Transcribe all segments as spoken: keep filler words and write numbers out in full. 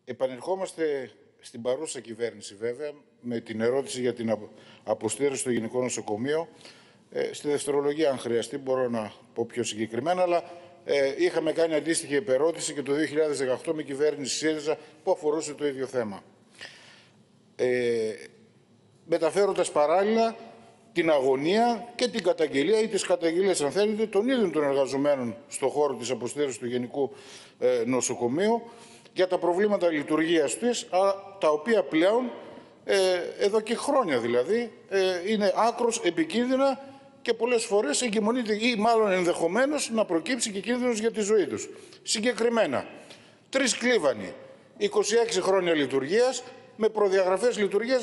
Επανερχόμαστε στην παρούσα κυβέρνηση, βέβαια, με την ερώτηση για την αποστήρωση στο Γενικό Νοσοκομείο. Ε, στη δευτερολογία, αν χρειαστεί, μπορώ να πω πιο συγκεκριμένα, αλλά ε, είχαμε κάνει αντίστοιχη επερώτηση και το δύο χιλιάδες δεκαοκτώ με κυβέρνηση ΣΥΡΙΖΑ που αφορούσε το ίδιο θέμα. Ε, μεταφέροντας παράλληλα την αγωνία και την καταγγελία ή τις καταγγελίες, αν θέλετε, των ίδιων των εργαζομένων στον χώρο της αποστήρωσης του Γενικού ε, Νοσοκομείου για τα προβλήματα λειτουργίας της, τα οποία πλέον, ε, εδώ και χρόνια δηλαδή, ε, είναι άκρως επικίνδυνα και πολλές φορές εγκυμονείται ή μάλλον ενδεχομένως να προκύψει και κίνδυνος για τη ζωή τους. Συγκεκριμένα, τρεις κλίβανοι, είκοσι έξι χρόνια λειτουργίας, με προδιαγραφές λειτουργίας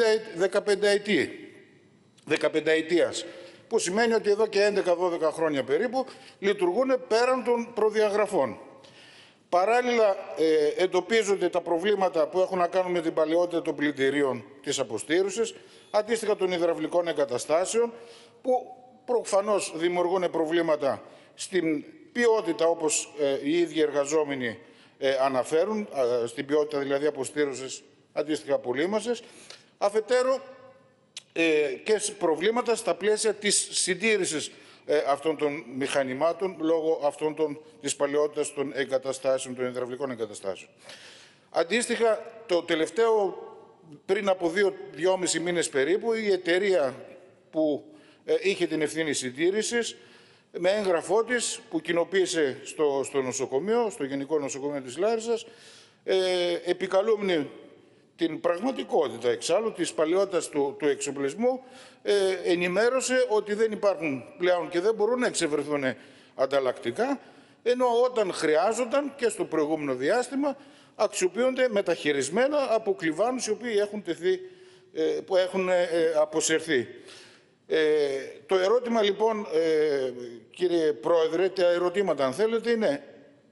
δεκαπέντε ετίας, που σημαίνει ότι εδώ και έντεκα δώδεκα χρόνια περίπου λειτουργούν πέραν των προδιαγραφών. Παράλληλα, ε, εντοπίζονται τα προβλήματα που έχουν να κάνουν με την παλαιότητα των πλυντηρίων της αποστήρωσης, αντίστοιχα των υδραυλικών εγκαταστάσεων, που προφανώς δημιουργούν προβλήματα στην ποιότητα, όπως ε, οι ίδιοι εργαζόμενοι ε, αναφέρουν, ε, στην ποιότητα δηλαδή αποστήρωσης, αντίστοιχα απολύμασης. Αφετέρου, ε, και προβλήματα στα πλαίσια της συντήρησης ε, αυτών των μηχανημάτων λόγω αυτών των, της παλαιότητας των εγκαταστάσεων, των υδραυλικών εγκαταστάσεων. Αντίστοιχα, το τελευταίο, πριν από δύο, δυόμισι μήνες περίπου, η εταιρεία που ε, είχε την ευθύνη συντήρησης, με έγγραφό της που κοινοποίησε στο, στο νοσοκομείο, στο Γενικό Νοσοκομείο της Λάρισσας, ε, επικαλούμενη την πραγματικότητα εξάλλου της παλαιότητας του, του εξοπλισμού, ε, ενημέρωσε ότι δεν υπάρχουν πλέον και δεν μπορούν να εξευρεθούν ανταλλακτικά, ενώ όταν χρειάζονταν και στο προηγούμενο διάστημα αξιοποιούνται μεταχειρισμένα από κλιβάνους οι οποίοι έχουν τεθεί, ε, που έχουν ε, αποσυρθεί. Ε, το ερώτημα λοιπόν, ε, κύριε Πρόεδρε, τα ερωτήματα αν θέλετε, είναι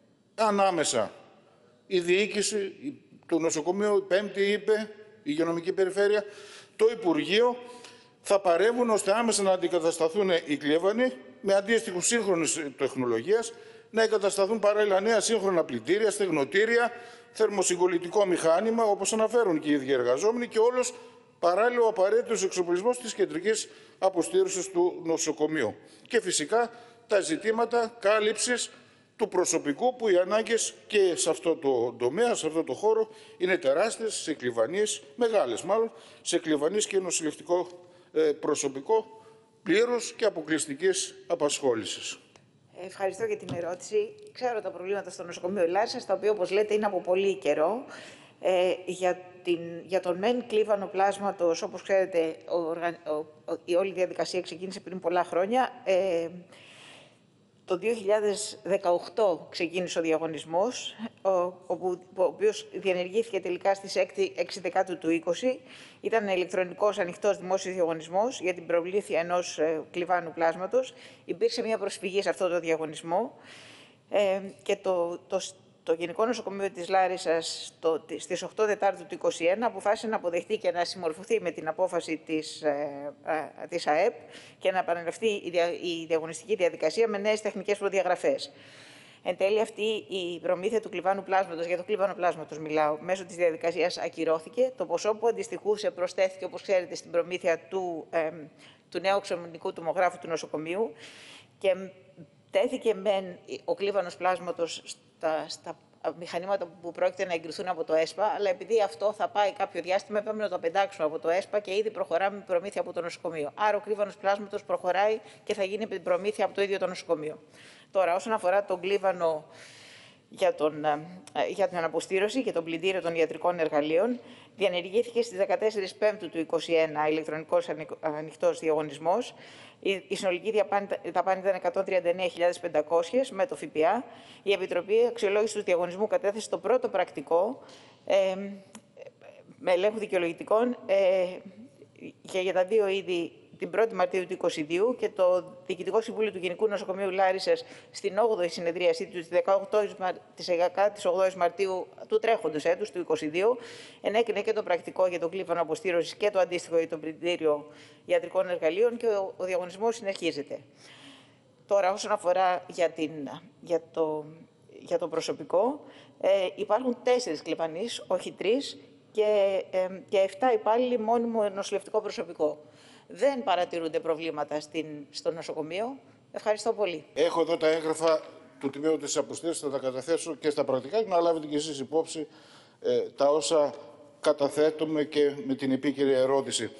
ανάμεσα η διοίκηση του νοσοκομείου, η Πέμπτη είπε, η υγειονομική περιφέρεια, το Υπουργείο, θα παρεύουν ώστε άμεσα να αντικατασταθούν οι κλίβανοι με αντίστοιχους σύγχρονες τεχνολογίες, να εγκατασταθούν παράλληλα νέα σύγχρονα πλυντήρια, στεγνοτήρια, θερμοσυγκολητικό μηχάνημα, όπως αναφέρουν και οι ίδιοι εργαζόμενοι, και όλος παράλληλο απαραίτητος εξοπλισμός της κεντρικής αποστήρωσης του νοσοκομείου. Και φυσικά τα ζητήματα κάλυψης του προσωπικού, που οι ανάγκες και σε αυτό το τομέα, σε αυτό το χώρο, είναι τεράστιες, σε κλιβανίες, μεγάλες μάλλον, σε κλιβανίες και νοσηλευτικό προσωπικό πλήρους και αποκλειστικής απασχόλησης. Ευχαριστώ για την ερώτηση. Ξέρω τα προβλήματα στο νοσοκομείο Λάρισσας, τα οποία, όπως λέτε, είναι από πολύ καιρό. Ε, για, την, για τον μεν κλίβανο πλάσματος, όπως ξέρετε, ο, ο, ο, η όλη διαδικασία ξεκίνησε πριν πολλά χρόνια. Ε, Το δύο χιλιάδες δεκαοκτώ ξεκίνησε ο διαγωνισμός, ο, ο, ο οποίος διενεργήθηκε τελικά στις έξι Δεκάτου του είκοσι. Ήταν ηλεκτρονικός ανοιχτός δημόσιος διαγωνισμός για την προμήθεια ενός ε, κλιβάνου πλάσματος. Υπήρξε μια προσφυγή σε αυτό το διαγωνισμό ε, και το, το, το Γενικό Νοσοκομείο της Λάρισσας το, στις οκτώ Τετάρτου του είκοσι ένα αποφάσισε να αποδεχτεί και να συμμορφωθεί με την απόφαση της, ε, ε, της ΑΕΠ και να επαναληφθεί η, δια, η διαγωνιστική διαδικασία με νέες τεχνικές προδιαγραφές. Εν τέλει, αυτή η προμήθεια του κλιβάνου πλάσματος, για το κλιβάνο πλάσματος μιλάω, μέσω της διαδικασίας ακυρώθηκε. Το ποσό που αντιστοιχούσε προσθέθηκε, όπως ξέρετε, στην προμήθεια του, ε, του νέου εξωμηνικού τομογράφου του νοσοκομείου και τέθηκε μεν ο κλίβανος πλάσματος στα, στα μηχανήματα που πρόκειται να εγκριθούν από το ΕΣΠΑ, αλλά επειδή αυτό θα πάει κάποιο διάστημα, είπαμε να το πεντάξουμε από το ΕΣΠΑ και ήδη προχωράμε με προμήθεια από το νοσοκομείο. Άρα ο κλίβανος πλάσματος προχωράει και θα γίνει με την προμήθεια από το ίδιο το νοσοκομείο. Τώρα, όσον αφορά τον κλίβανο για, τον, για την αποστήρωση και τον πλυντήριο των ιατρικών εργαλείων, διενεργήθηκε στις δεκατέσσερις Πέμπτου του είκοσι ένα ηλεκτρονικός ανοιχτός διαγωνισμός. Η συνολική δαπάνη ήταν εκατόν τριάντα εννέα χιλιάδες πεντακόσιες με το ΦΠΑ. Η Επιτροπή Αξιολόγησης του Διαγωνισμού κατέθεσε το πρώτο πρακτικό ε, με ελέγχου δικαιολογητικών ε, και για τα δύο είδη την πρώτη Μαρτίου του είκοσι δύο και το Διοικητικό Συμβούλιο του Γενικού Νοσοκομείου Λάρισσας στην όγδοη συνεδρίασή του της δεκαοκτώ Μαρτίου του τρέχοντος έτους του είκοσι δύο ενέκρινε και το πρακτικό για το κλίβανο αποστήρωσης και το αντίστοιχο για το πλυντήριο ιατρικών εργαλείων και ο, ο διαγωνισμός συνεχίζεται. Τώρα, όσον αφορά για, την, για, το, για το προσωπικό. Ε, υπάρχουν τέσσερις κλιβανείς, όχι τρεις, και, ε, και εφτά υπάλληλοι μόνιμο νοσηλευτικό προσωπικό. Δεν παρατηρούνται προβλήματα στην, στο νοσοκομείο. Ευχαριστώ πολύ. Έχω εδώ τα έγγραφα του Τμήματος της Αποστήρωσης, θα τα καταθέσω και στα πρακτικά και να λάβετε και εσείς υπόψη ε, τα όσα καταθέτουμε και με την επίκαιρη ερώτηση.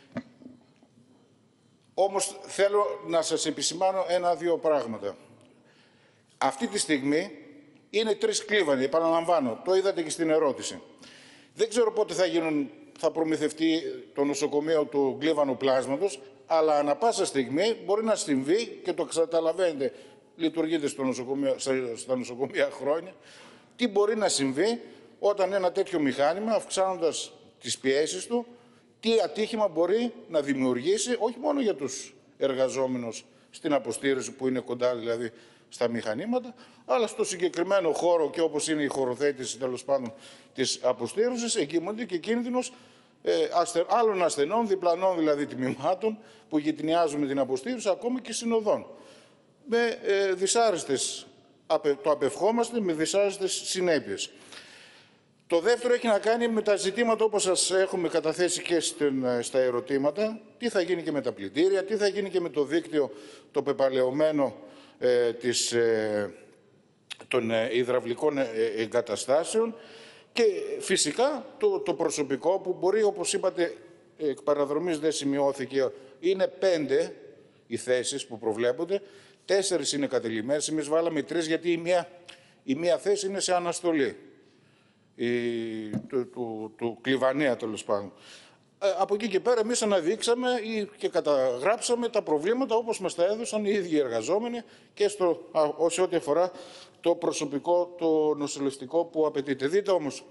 Όμως θέλω να σας επισημάνω ένα-δύο πράγματα. Αυτή τη στιγμή είναι τρεις κλίβανοι, επαναλαμβάνω, το είδατε και στην ερώτηση. Δεν ξέρω πότε θα, γίνουν, θα προμηθευτεί το νοσοκομείο του κλίβανου πλάσματος, αλλά ανα πάσα στιγμή μπορεί να συμβεί και το καταλαβαίνετε, λειτουργείτε στο νοσοκομείο, στα νοσοκομεία χρόνια, τι μπορεί να συμβεί όταν ένα τέτοιο μηχάνημα, αυξάνοντας τις πιέσεις του, τι ατύχημα μπορεί να δημιουργήσει, όχι μόνο για τους εργαζόμενους στην αποστήρωση που είναι κοντά δηλαδή στα μηχανήματα, αλλά στο συγκεκριμένο χώρο και όπως είναι η χωροθέτηση τέλος πάντων της αποστήρωσης, εγκυμονείται και κίνδυνος ε, αστε, άλλων ασθενών, διπλανών δηλαδή τμήματων που γειτονιάζουν με την αποστήρωση, ακόμα και συνοδών. Με ε, δυσάρεστες, απε, το απευχόμαστε, με δυσάρεστες συνέπειες. Το δεύτερο έχει να κάνει με τα ζητήματα όπως σας έχουμε καταθέσει και στην, στα ερωτήματα. Τι θα γίνει και με τα πλυντήρια, τι θα γίνει και με το δίκτυο το πεπαλαιωμένο ε, της, ε, των ε, υδραυλικών ε, εγκαταστάσεων και φυσικά το, το προσωπικό που μπορεί, όπως είπατε, εκ παραδρομής δεν σημειώθηκε, είναι πέντε οι θέσεις που προβλέπονται, τέσσερις είναι κατελημμένες, εμείς βάλαμε τρεις γιατί η μία, η μία θέση είναι σε αναστολή. Η, του, του, του κλιβανέα τέλος πάντων. Ε, από εκεί και πέρα εμείς αναδείξαμε και καταγράψαμε τα προβλήματα όπως μας τα έδωσαν οι ίδιοι εργαζόμενοι και στο, α, σε ό,τι αφορά το προσωπικό, το νοσηλευτικό που απαιτείται. Δείτε όμως,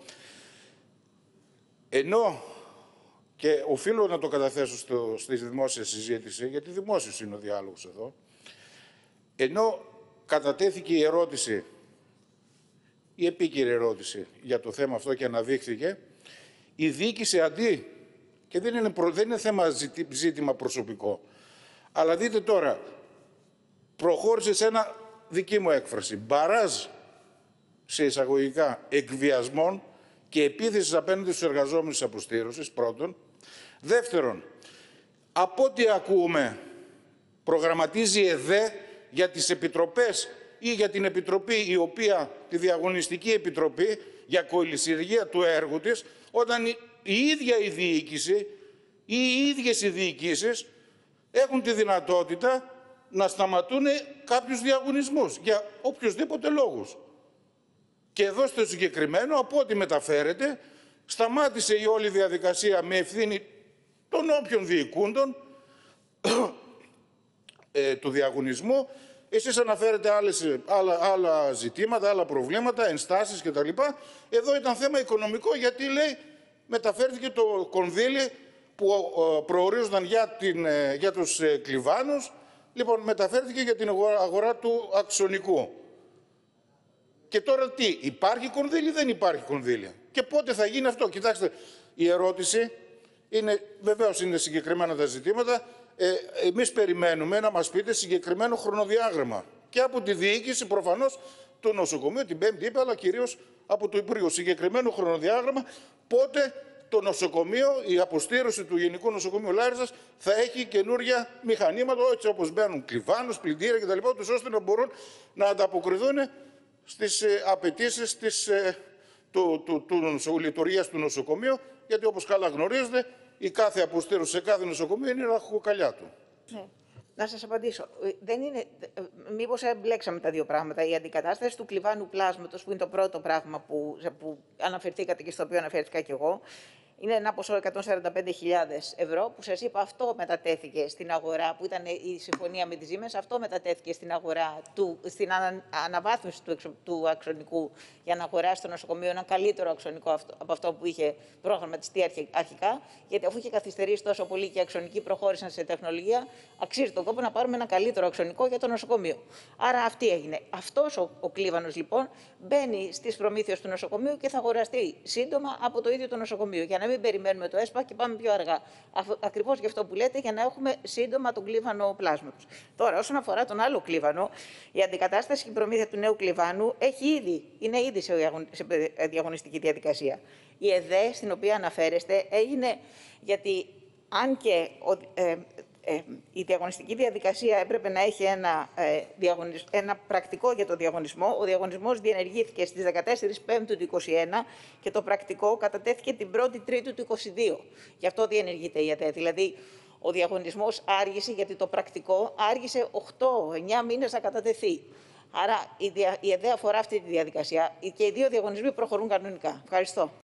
ενώ και οφείλω να το καταθέσω στο, στη δημόσια συζήτηση, γιατί δημόσιος είναι ο διάλογος εδώ, ενώ κατατέθηκε η ερώτηση, η επίκαιρη ερώτηση για το θέμα αυτό και αναδείχθηκε, η διοίκηση αντί, και δεν είναι, προ, δεν είναι θέμα ζήτημα προσωπικό, αλλά δείτε τώρα, προχώρησε σε ένα, δική μου έκφραση, μπαράζ σε εισαγωγικά εκβιασμών και επίθεσης απέναντι στους εργαζόμενους της αποστήρωσης, πρώτον. Δεύτερον, από ό,τι ακούμε, προγραμματίζει ΕΔΕ για τις επιτροπές ή για την επιτροπή η οποία, τη διαγωνιστική επιτροπή για κολλησιεργία του έργου της, όταν η, η ίδια η διοίκηση ή οι ίδιες οι διοικήσεις έχουν τη δυνατότητα να σταματούν κάποιους διαγωνισμούς για οποιοσδήποτε λόγους. Και εδώ στο συγκεκριμένο, από ό,τι μεταφέρεται, σταμάτησε η όλη διαδικασία με ευθύνη των όποιων διοικούντων ε, του διαγωνισμού. Εσείς αναφέρετε άλλες, άλλα, άλλα ζητήματα, άλλα προβλήματα, ενστάσεις κτλ. Εδώ ήταν θέμα οικονομικό, γιατί λέει μεταφέρθηκε το κονδύλι που προορίζονταν για, την, για τους κλιβάνους, λοιπόν μεταφέρθηκε για την αγορά, αγορά του αξονικού. Και τώρα τι, υπάρχει κονδύλι, δεν υπάρχει κονδύλι. Και πότε θα γίνει αυτό? Κοιτάξτε, η ερώτηση είναι, βεβαίως είναι συγκεκριμένα τα ζητήματα. Ε, εμείς περιμένουμε να μας πείτε συγκεκριμένο χρονοδιάγραμμα. Και από τη διοίκηση προφανώς του νοσοκομείου, την Πέμπτη είπε, αλλά κυρίως από το Υπουργείο. Συγκεκριμένο χρονοδιάγραμμα πότε το νοσοκομείο, η αποστήρωση του Γενικού Νοσοκομείου Λάρισας θα έχει καινούργια μηχανήματα, έτσι όπως μπαίνουν κλιβάνους, πλυντήρια κτλ., ώστε να μπορούν να ανταποκριθούν στις ε, απαιτήσεις της, ε, του, του, του, του λειτουργίας του νοσοκομείου, γιατί όπως καλά γνωρίζετε, η κάθε αποστήρωση σε κάθε νοσοκομείο είναι η ραχοκοκαλιά του. Ναι. Να σας απαντήσω. Δεν είναι, μήπως εμπλέξαμε τα δύο πράγματα. Η αντικατάσταση του κλιβάνου πλάσματος, που είναι το πρώτο πράγμα που, που αναφερθήκατε και στο οποίο αναφέρθηκα κι εγώ, είναι ένα ποσό εκατόν σαράντα πέντε χιλιάδες ευρώ, που σας είπα αυτό μετατέθηκε στην αγορά, που ήταν η συμφωνία με τις Siemens, αυτό μετατέθηκε στην αγορά, του, στην ανα, αναβάθμιση του, του αξονικού, για να αγοράσει το νοσοκομείο ένα καλύτερο αξονικό αυτό, από αυτό που είχε προγραμματιστεί αρχικά, γιατί αφού είχε καθυστερήσει τόσο πολύ και οι αξονικοί προχώρησαν σε τεχνολογία, αξίζει τον κόπο να πάρουμε ένα καλύτερο αξονικό για το νοσοκομείο. Άρα αυτή έγινε. Αυτός ο, ο κλίβανος λοιπόν μπαίνει στις προμήθειες του νοσοκομείου και θα αγοραστεί σύντομα από το ίδιο το νοσοκομείο. Για να μην περιμένουμε το ΕΣΠΑ και πάμε πιο αργά. Ακριβώς γι' αυτό που λέτε, για να έχουμε σύντομα τον κλίβανο πλάσματος. Τώρα, όσον αφορά τον άλλο κλίβανο, η αντικατάσταση και η προμήθεια του νέου κλίβανου έχει ήδη, είναι ήδη σε διαγωνιστική διαδικασία. Η ΕΔΕ, στην οποία αναφέρεστε, έγινε γιατί αν και ε, ε, η διαγωνιστική διαδικασία έπρεπε να έχει ένα, ε, διαγωνισ... ένα πρακτικό για το διαγωνισμό, ο διαγωνισμός διενεργήθηκε στις δεκατέσσερις Πέμπτου του είκοσι ένα και το πρακτικό κατατέθηκε την πρώτη Τρίτου του είκοσι δύο. Γι' αυτό διενεργείται η ΕΔΕ. Δηλαδή, ο διαγωνισμός άργησε γιατί το πρακτικό άργησε οκτώ εννιά μήνες να κατατεθεί. Άρα η, δια... η ΕΔΕ αφορά αυτή τη διαδικασία και οι δύο διαγωνισμοί προχωρούν κανονικά. Ευχαριστώ.